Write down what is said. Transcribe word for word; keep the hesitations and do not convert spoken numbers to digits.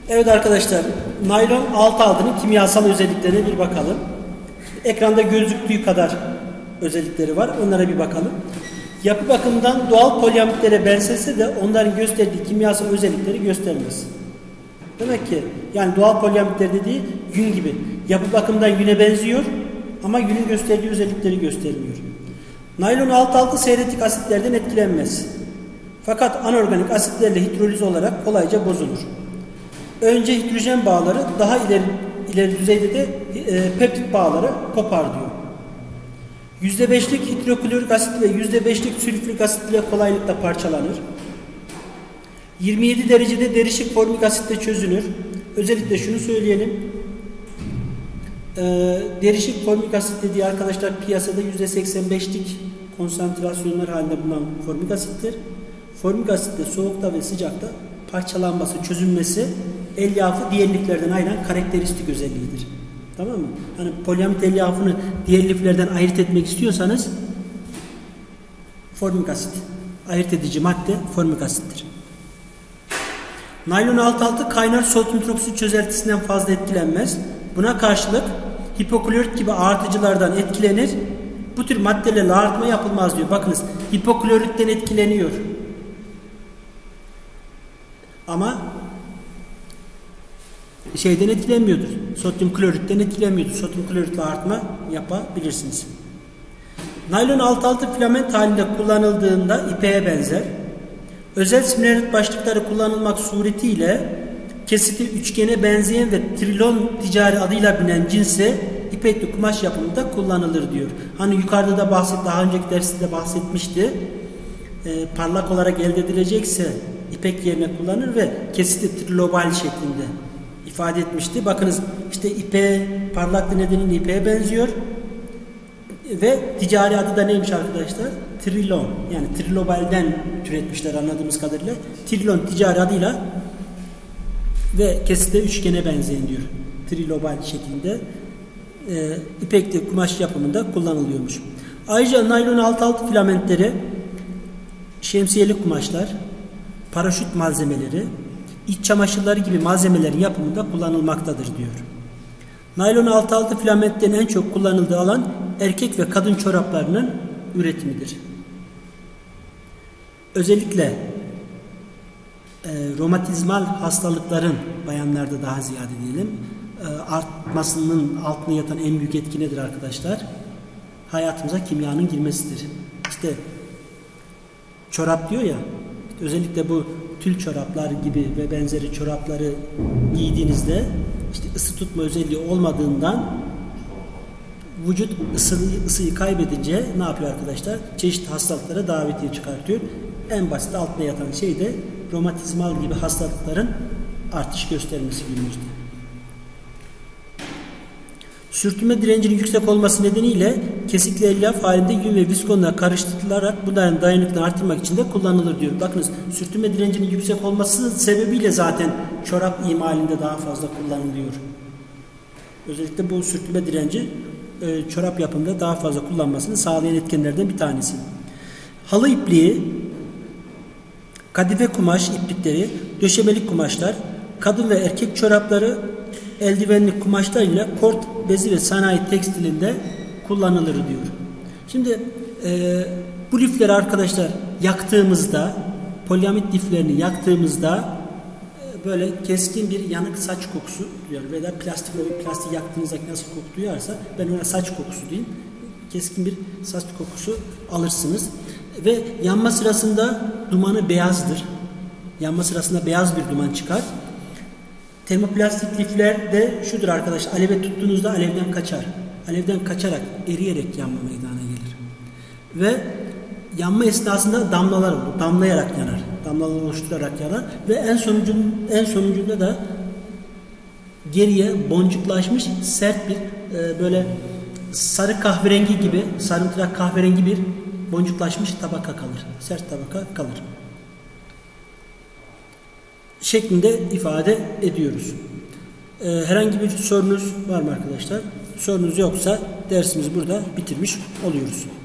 Evet arkadaşlar, naylon altı altının kimyasal özelliklerine bir bakalım. Ekranda gözüktüğü kadar özellikleri var. Onlara bir bakalım. Yapı bakımından doğal poliamitlere benzese de onların gösterdiği kimyasal özellikleri göstermez. Demek ki yani doğal poliamitler dediği yün gibi. Yapı bakımından yüne benziyor ama yünün gösterdiği özellikleri göstermiyor. Naylon altı altı seyretik asitlerden etkilenmez. Fakat anorganik asitlerle hidroliz olarak kolayca bozulur. Önce hidrojen bağları, daha ileri, ileri düzeyde de e, peptit bağları kopar diyor. yüzde beşlik hidroklorik asit ve yüzde beşlik sülfürik asit ile kolaylıkla parçalanır. yirmi yedi derecede derişik formik asitle çözünür. Özellikle şunu söyleyelim. E, derişik formik asit dediği arkadaşlar piyasada yüzde seksen beşlik konsantrasyonlar halinde bulunan formik asittir. Formik asitte soğukta ve sıcakta parçalanması, çözünmesi elyafı diğerliklerden ayıran karakteristik özelliğidir. Tamam mı? Hani poliamit elyafını diğerliklerden ayırt etmek istiyorsanız formik asit. Ayırt edici madde formik asittir. Naylon altı altı kaynar sodyum hidroksit çözeltisinden fazla etkilenmez. Buna karşılık hipoklorit gibi artıcılardan etkilenir. Bu tür maddelerle arıtma yapılmaz diyor. Bakınız hipokloritten etkileniyor. Ama şeyden etkilenmiyordur. Sodyum kloritten etkilenmiyordur. Sodyum kloritle artma yapabilirsiniz. Naylon altı altı filament halinde kullanıldığında ipeğe benzer. Özel simülarit başlıkları kullanılmak suretiyle kesiti üçgene benzeyen ve trilon ticari adıyla bilinen cinse ipekli kumaş yapımında kullanılır diyor. Hani yukarıda da bahset, daha önceki derste de bahsetmişti. E, parlak olarak elde edilecekse ipek yerine kullanır ve kesiti trilobal şeklinde ifade etmişti. Bakınız işte ipe parlaklığı nedeniyle ipeğe benziyor ve ticari adı da neymiş arkadaşlar? Trilon. Yani trilobalden türetmişler anladığımız kadarıyla. Trilon ticari adıyla ve kesite üçgene benzeyen diyor. Trilobal şeklinde e, ipekli kumaş yapımında kullanılıyormuş. Ayrıca naylon altı altı filamentleri şemsiyelik kumaşlar, paraşüt malzemeleri, iç çamaşırları gibi malzemelerin yapımında kullanılmaktadır diyor. Naylon altı altı filamentten en çok kullanıldığı alan erkek ve kadın çoraplarının üretimidir. Özellikle e, romatizmal hastalıkların bayanlarda daha ziyade diyelim e, artmasının altına yatan en büyük etki nedir arkadaşlar? Hayatımıza kimyanın girmesidir. İşte çorap diyor ya, işte özellikle bu tül çoraplar gibi ve benzeri çorapları giydiğinizde işte ısı tutma özelliği olmadığından vücut ısıyı, ısıyı kaybedince ne yapıyor arkadaşlar? Çeşitli hastalıklara davetiye çıkartıyor. En basit altına yatan şey de romatizmal gibi hastalıkların artış göstermesi günümüzde. Sürtünme direncinin yüksek olması nedeniyle kesikli elyaf halinde yün ve viskonla karıştırılarak bunların dayanıklılığını artırmak için de kullanılır diyor. Bakınız sürtünme direncinin yüksek olması sebebiyle zaten çorap imalinde daha fazla kullanılıyor. Özellikle bu sürtünme direnci e, çorap yapımında daha fazla kullanmasını sağlayan etkenlerden bir tanesi. Halı ipliği, kadife kumaş iplikleri, döşemelik kumaşlar, kadın ve erkek çorapları, eldivenlik kumaşlar ile kort bezi ve sanayi tekstilinde kullanılır diyor. Şimdi e, bu lifleri arkadaşlar yaktığımızda, poliamit liflerini yaktığımızda e, böyle keskin bir yanık saç kokusu duyar. Veya plastik, plastik yaktığınızda nasıl koku duyarsa ben ona saç kokusu diyeyim. Keskin bir saç kokusu alırsınız. Ve yanma sırasında dumanı beyazdır. Yanma sırasında beyaz bir duman çıkar. Termoplastik lifler de şudur arkadaşlar. Aleve tuttuğunuzda alevden kaçar. Alevden kaçarak, eriyerek yanma meydana gelir. Ve yanma esnasında damlalar olur. Damlayarak yanar. Damlalar oluşturarak yanar. Ve en sonucun, en sonucunda da geriye boncuklaşmış sert bir e, böyle sarı kahverengi gibi, sarımtırak kahverengi bir boncuklaşmış tabaka kalır. Sert tabaka kalır. Şeklinde ifade ediyoruz. Ee, herhangi bir sorunuz var mı arkadaşlar? Sorunuz yoksa dersimizi burada bitirmiş oluyoruz.